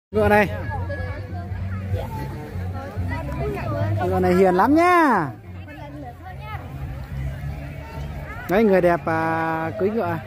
Ngựa này. Ngựa này hiền lắm nhá. Đấy, người đẹp cưỡi ngựa.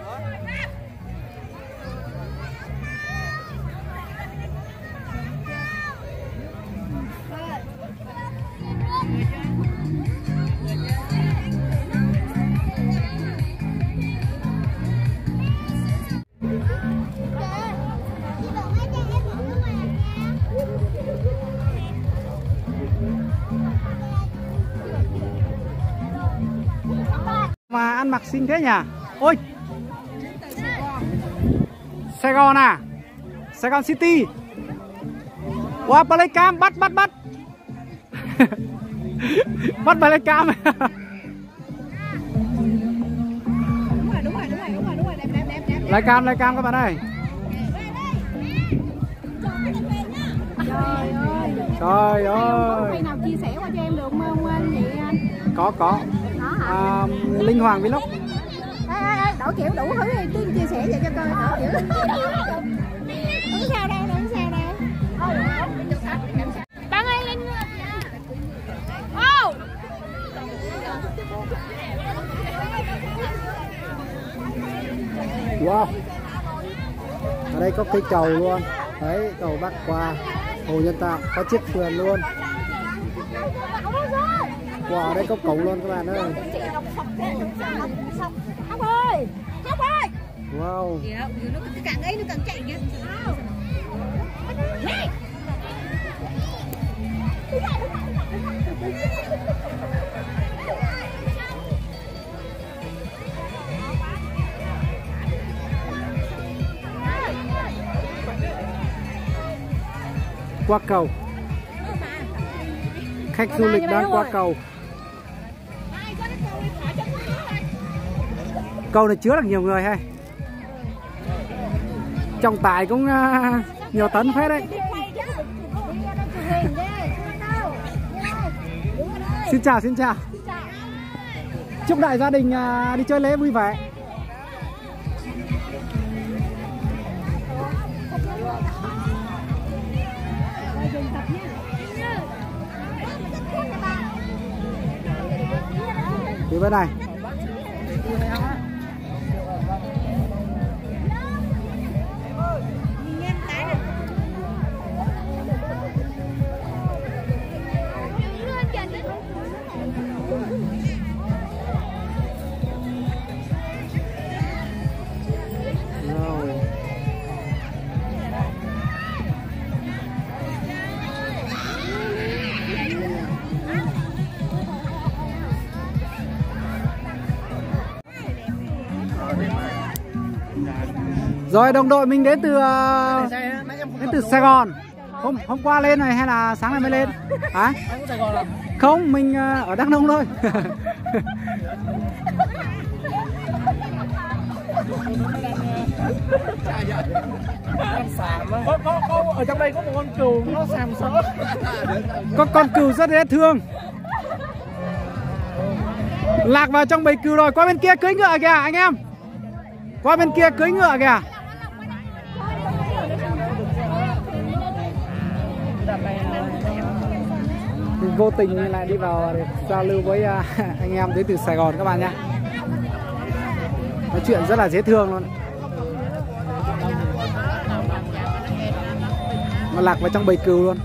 Mà ăn mặc xinh thế nhỉ? Ôi, Sài Gòn à? Sài Gòn City. Wow, Playcam bắt bắt. Bắt Playcam. Đúng rồi, đẹp. Playcam các bạn ơi. Trời ơi. Khi nào chia sẻ qua cho em được không anh chị anh? Có. Linh Hoàng Vlog. Đổi kiểu đủ thứ thì Tiên chia sẻ cho coi đổi kiểu. Không sao đâu. Bạn ơi lên. Oh. Wow. Ở đây có cây cầu luôn. Đấy, cầu bắc qua hồ nhân tạo, có chiếc thuyền luôn. Wow, ở đây có cầu luôn các bạn ơi. Khóc ơi. Wow. Nó càng ấy nó càng chạy kìa. Qua cầu. Khách du lịch đang qua cầu. Cầu này chứa được nhiều người hay. Trọng tải cũng nhiều tấn phết đấy. Xin chào. Chúc đại gia đình đi chơi lễ vui vẻ. Đi bên này. Rồi đồng đội mình đến từ Sài Gòn. Hôm qua lên này hay là sáng nay mới lên? Hả? Không, mình ở Đắk Nông thôi. Ở trong đây có một con cừu nó xàm xỡ. Có con cừu rất dễ thương. Lạc vào trong bầy cừu rồi. Qua bên kia cưỡi ngựa kìa anh em. Qua bên kia cưỡi ngựa kìa. Mình vô tình lại đi vào để giao lưu với anh em đến từ Sài Gòn các bạn nhé. Nói chuyện rất là dễ thương luôn. Nó lạc vào trong bầy cừu luôn.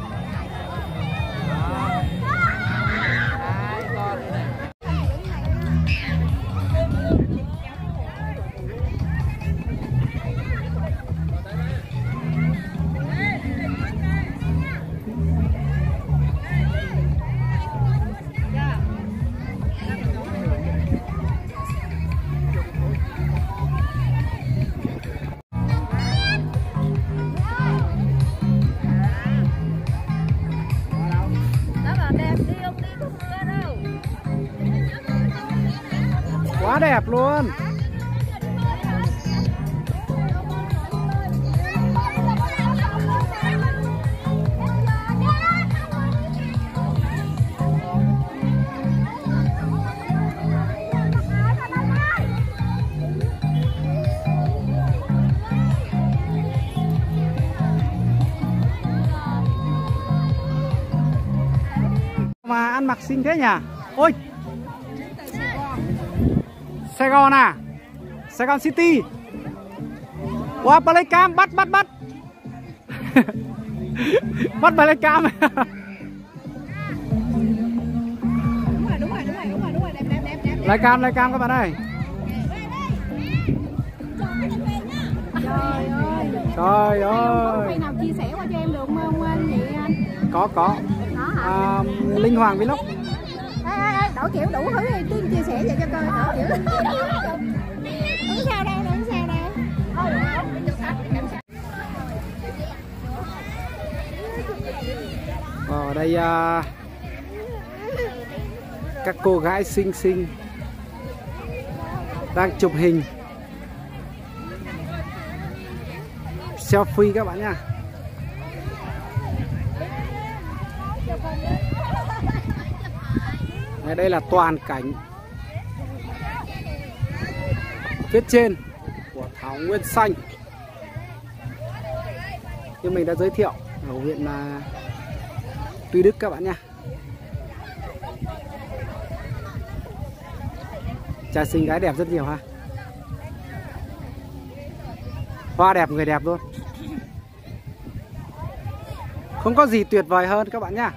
Quá đẹp luôn. ăn mặc xinh thế nhỉ? Ôi, Sài Gòn à? Sài Gòn City. Wow, Playcam bắt bắt. Bắt Playcam. Đúng rồi, đẹp. Playcam các bạn ơi. Trời ơi. Khi nào chia sẻ qua cho em được không anh chị anh? Có. Đó hả? Linh Hoàng Vlog. Ê, đổi kiểu đủ thứ thì Tiên chia sẻ vậy cho coi đổi kiểu. Không sao đâu. Ở đây các cô gái xinh xinh đang chụp hình selfie các bạn nha. Đây là toàn cảnh phía trên của Thảo Nguyên Xanh như mình đã giới thiệu ở huyện Tuy Đức các bạn nha. Trai xinh gái đẹp rất nhiều ha. Hoa đẹp người đẹp luôn. Không có gì tuyệt vời hơn các bạn nha.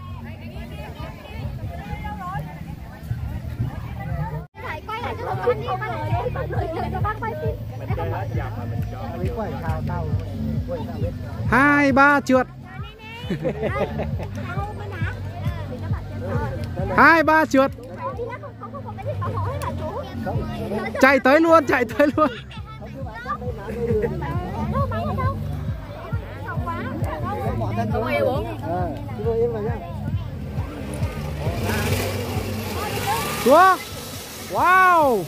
Hai ba trượt. 2 3 trượt. Chạy tới luôn. Xuống. Wow.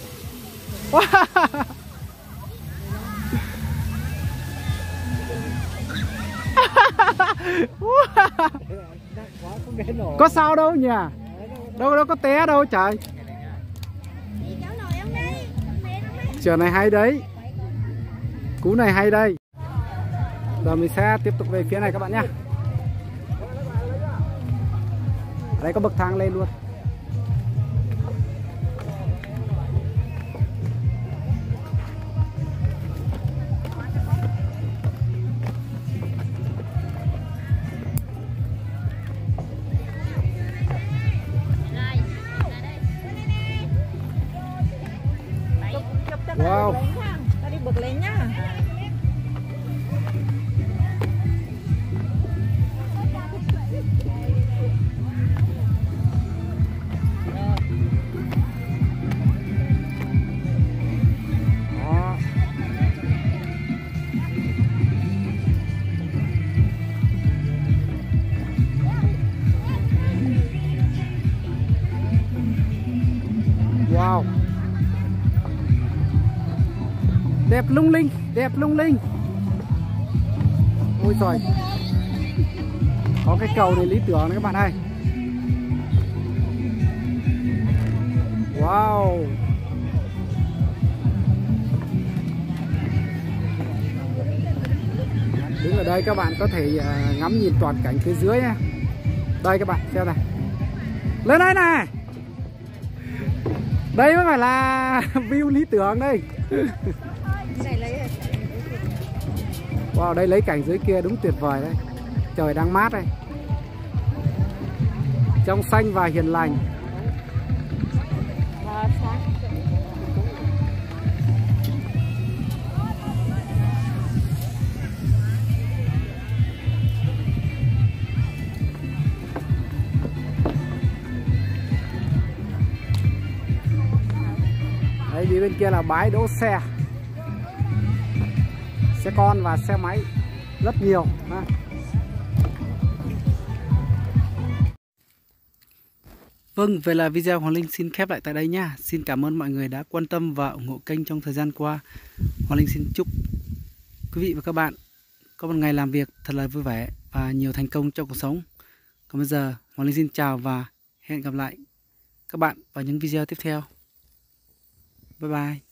Có sao đâu nhỉ? Đâu có té đâu trời. Trường này hay đấy. Cú này hay đây. Giờ mình sẽ tiếp tục về phía này các bạn nhé. Ở đây có bậc thang lên luôn. Wow. Ta đi bật lên nhá. Đó. Wow. Đẹp lung linh. Ôi trời. Có cái cầu này lý tưởng này các bạn ơi. Wow. Đứng ở đây các bạn có thể ngắm nhìn toàn cảnh phía dưới nha. Đây các bạn xem này. Lên đây này. Đây mới phải là view lý tưởng đây. Wow, đây lấy cảnh dưới kia đúng tuyệt vời đấy. Trời đang mát đây. Trong xanh và hiền lành. Đấy, đi bên kia là bãi đỗ xe. Xe con và xe máy rất nhiều ha. Vâng, vậy là video Hoàng Linh xin khép lại tại đây nha. Xin cảm ơn mọi người đã quan tâm và ủng hộ kênh trong thời gian qua. Hoàng Linh xin chúc quý vị và các bạn có một ngày làm việc thật là vui vẻ và nhiều thành công trong cuộc sống. Còn bây giờ Hoàng Linh xin chào và hẹn gặp lại các bạn vào những video tiếp theo. Bye bye.